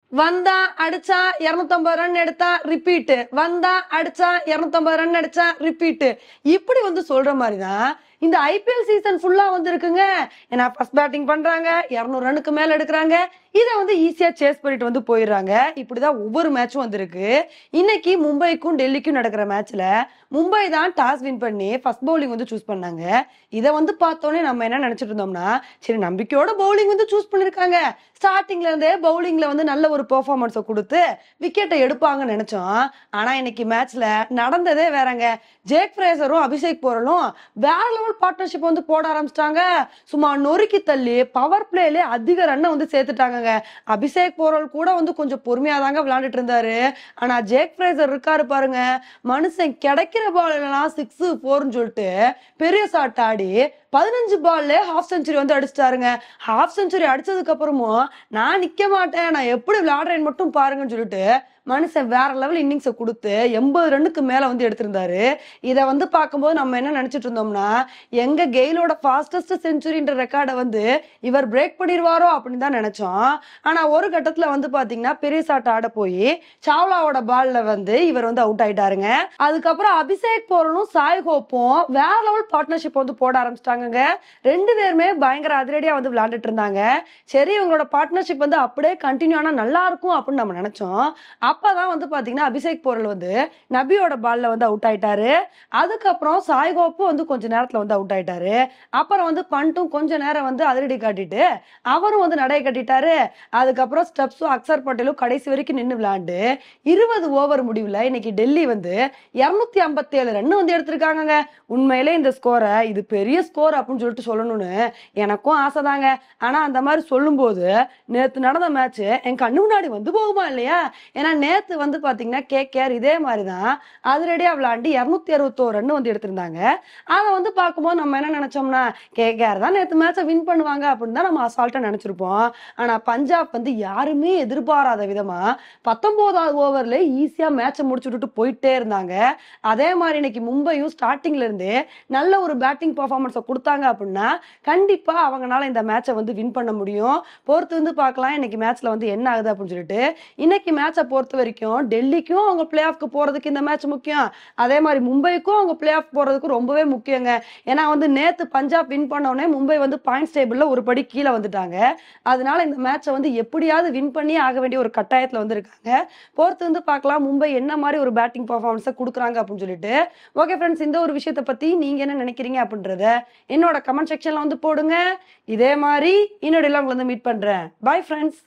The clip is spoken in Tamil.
வந்தா அடிச்சா 250 ரன் எடுத்தா ரிப்பீட், வந்தா அடிச்சா 250 ரன் அடிச்சா ரிப்பீட். இப்படி வந்து சொல்ற மாதிரிதான் இந்த ஐபிஎல் சீசன் ஃபுல்லா வந்து இருக்குங்க. ஏன்னா ஃபர்ஸ்ட் பேட்டிங் பண்றாங்க, 200 ரனுக்கு மேல எடுக்கிறாங்க, இதை வந்து ஈஸியா சேஸ் பண்ணிட்டு வந்து போயிடுறாங்க. இப்படிதான் ஒவ்வொரு மேட்சும் வந்திருக்கு. இன்னைக்கு மும்பைக்கும் டெல்லிக்கும் நடக்கிற மேட்ச்ல மும்பை தான் டாஸ் வின் பண்ணி ஃபர்ஸ்ட் பவுலிங் வந்து சூஸ் பண்ணாங்க. இதை வந்து பார்த்தோன்னே நம்ம என்ன நினைச்சிட்டு இருந்தோம்னா, சரி நம்பிக்கையோட பவுலிங் வந்து சூஸ் பண்ணிருக்காங்க, ஸ்டார்டிங்ல இருந்தே பவுலிங்ல வந்து நல்ல ஒரு பெர்ஃபார்மன்ஸை கொடுத்து விக்கெட்டை எடுப்பாங்கன்னு நினைச்சோம். ஆனா இன்னைக்கு மேட்ச்ல நடந்ததே வேறங்க. ஜேக் ஃப்ரேசரும் அபிஷேக் போரலும் வேற லெவல் பார்ட்னர்ஷிப் வந்து போட ஆரம்பிச்சிட்டாங்க. சும்மா நொறுக்கி தள்ளி பவர் பிளேல அதிக ரன்னை வந்து சேர்த்துட்டாங்க. அபிஷேக் போரல் கூட வந்து கொஞ்சம் பொறுமையா தாங்க விளையாண்டுட்டு இருந்தாரு. ஆனா ஜேக் ஃப்ரேசர் இருக்காரு பாருங்க, மனுஷன் கிடைக்கிற பால் எல்லாம் 6 4ன்னு சொல்லிட்டு பெரிய ஷாட் ஆடி 15 பால்ல ஹாஃப் செஞ்சுரி வந்து அடிச்சிட்டாருங்க. ஹாஃப் செஞ்சுரி அடிச்சதுக்கு அப்புறமும் நான் நிக்க மாட்டேன், நான் எப்படி விளையாடுறேன்னு மட்டும் பாருங்கன்னு சொல்லிட்டு மனுஷன் வேற லெவல் இன்னிங்ஸை கொடுத்து 80 ரன்னுக்கு மேல வந்து எடுத்திருந்தாரு. இதை வந்து பார்க்கும்போது நம்ம என்ன நினைச்சிட்டு இருந்தோம்னா, எங்க கெயிலோட ஃபாஸ்டஸ்ட் செஞ்சுரின்ற ரெக்கார்டை வந்து இவர் பிரேக் பண்ணிடுவாரோ அப்படின்னு தான் நினைச்சோம். ஆனா ஒரு கட்டத்துல வந்து பாத்தீங்கன்னா பெரிய ஷாட் ஆட போய் சாவ்லாவோட பால்ல வந்து இவர் வந்து அவுட் ஆயிட்டாருங்க. அதுக்கப்புறம் அபிஷேக் போரலும் சாய் ஹோப்பும் வேற லெவல் பார்ட்னர்ஷிப் வந்து போட ஆரம்பிச்சிட்டாங்க. ரெண்டு பேருமே பயங்கர அதிரடியா வந்து விளையாண்டுட்டு இருந்தாங்க. சரி இவங்களோட பார்ட்னர்ஷிப் வந்து அப்படியே கண்டினியூ ஆனா நல்லா இருக்கும் அப்படின்னு நம்ம நினைச்சோம். அப்பதான் வந்து பாத்தீங்கன்னா அபிஷேக் போரல் வந்து நபியோட பால்ல வந்து அவுட் ஆயிட்டாரு. அதுக்கப்புறம் சாய் கோப்பும் வந்து கொஞ்ச நேரத்துல வந்து அவுட் ஆயிட்டாரு. அப்புறம் வந்து பண்ட்டும் கொஞ்ச நேரம் வந்து அதிரடி காட்டிட்டு அவரும் வந்து நடைய கட்டிட்டாரு. அதுக்கப்புறம் ஸ்டெப்ஸும் அக்சர் பட்டேலும் கடைசி வரைக்கும் நின்று விளையாண்டு 20 ஓவர் முடிவுல இன்னைக்கு டெல்லி வந்து 257 ரன் வந்து எடுத்திருக்காங்க. உண்மையிலே இந்த ஸ்கோரை இது பெரிய ஸ்கோர் அப்படின்னு சொல்லிட்டு சொல்லணும்னு எனக்கும் ஆசைதாங்க. ஆனா அந்த மாதிரி சொல்லும் போது நேத்து நடந்த மேட்ச் என் கண்ணு முன்னாடி வந்து போகுமா இல்லையா? ஏன்னா நேத்து வந்து பாத்தீங்கன்னா கேகேஆர் இதே மாதிரிதான் அதிரடியா விளையாண்டு 261 ரன் வந்து எடுத்திருந்தாங்க. அதை வந்து பார்க்கும்போது நம்ம என்ன நினைச்சோம்னா, கேகேஆர் தான் நேத்து மேட்சை வின் பண்ணுவாங்க அப்படின்னு தான் நம்ம அசால்ட்டா நினைச்சிருப்போம். ஆனா பஞ்சாப் வந்து யாருமே எதிர்பாராத விதமா 19வது ஓவர்ல ஈஸியா மேட்சை முடிச்சு விட்டுட்டு போயிட்டே இருந்தாங்க. அதே மாதிரி இன்னைக்கு மும்பையும் ஸ்டார்டிங்ல இருந்து நல்ல ஒரு பேட்டிங் பெர்ஃபார்மன்ஸை கொடுத்தாங்க அப்படின்னா கண்டிப்பா அவங்களால இந்த மேட்சை வந்து வின் பண்ண முடியும். பொறுத்து வந்து பார்க்கலாம் இன்னைக்கு மேட்ச்ல வந்து என்ன ஆகுது அப்படின்னு சொல்லிட்டு. இன்னைக்கு மேட்சை பொறுத்த வரைக்கும் டெல்லிக்கும் அவங்க பிளே ஆஃப்க்கு போறதுக்கு இந்த மேட்ச் முக்கியம், அதே மாதிரி மும்பைக்கும் அவங்க பிளே ஆஃப் போறதுக்கு ரொம்பவே முக்கியங்க. ஏன்னா வந்து நேத்து பஞ்சாப் வின் பண்ண உடனே மும்பை வந்து பாயிண்ட்ஸ் டேபிள்ல ஒரு படி கீழே வந்துட்டாங்க. அதனால இந்த மேட்சை வந்து எப்படியாவது வின் பண்ணி ஆக வேண்டிய ஒரு கட்டாயத்துல வந்து இருக்காங்க. பொறுத்து வந்து பார்க்கலாம் மும்பை என்ன மாதிரி ஒரு பேட்டிங் பெர்ஃபார்மன்ஸை கொடுக்குறாங்க அப்படின்னு சொல்லிட்டு. ஓகே ஃப்ரெண்ட்ஸ், இந்த ஒரு விஷயத்தை பத்தி நீங்க என்ன நினைக்கிறீங்க அப்படின்றத என்னோட கமெண்ட் செக்ஷன்ல வந்து போடுங்க. இதே மாதிரி இன்னொரு உங்களை வந்து மீட் பண்றேன். Bye friends.